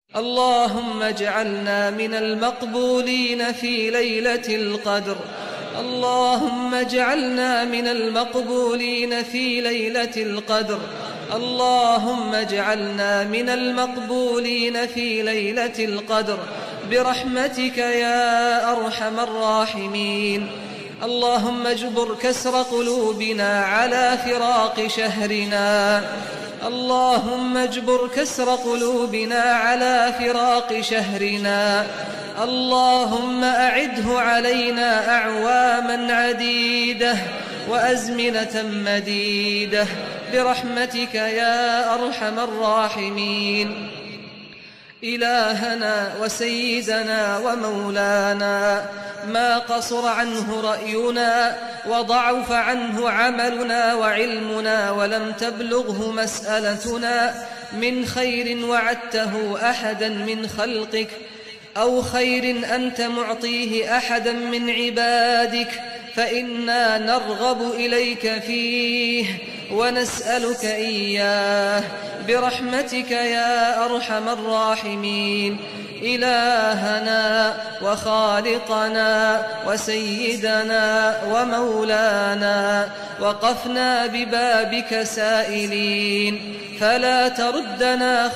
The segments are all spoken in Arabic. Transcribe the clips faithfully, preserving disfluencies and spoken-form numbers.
اللهم اجعلنا من المقبولين في ليلة القدر. اللهم اجعلنا من المقبولين في ليلة القدر. اللهم اجعلنا من المقبولين في ليلة القدر برحمتك يا أرحم الراحمين. اللهم اجبر كسر قلوبنا على فراق شهرنا. اللهم اجبر كسر قلوبنا على فراق شهرنا. اللهم أعده علينا أعواما عديدة وأزمنة مديدة برحمتك يا أرحم الراحمين. إلهنا وسيدنا ومولانا، ما قصر عنه رأينا وضعف عنه عملنا وعلمنا ولم تبلغه مسألتنا من خير وعدته أحدا من خلقك أو خير أنت معطيه أحدا من عبادك، فإنا نرغب إليك فيه ونسألك إياه برحمتك يا أرحم الراحمين. إلهنا وخالقنا وسيدنا ومولانا، وقفنا ببابك سائلين، فلا تردنا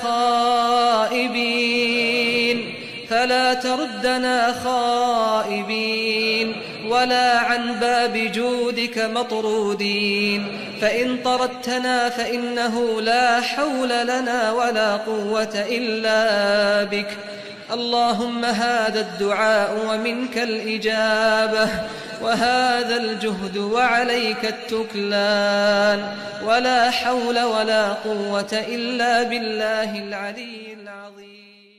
خائبين، فلا تردنا خائبين ولا عن باب جودك مطرودين، فإن طردتنا فإنه لا حول لنا ولا قوة إلا بك. اللهم هذا الدعاء ومنك الإجابة، وهذا الجهد وعليك التكلان، ولا حول ولا قوة إلا بالله العلي العظيم.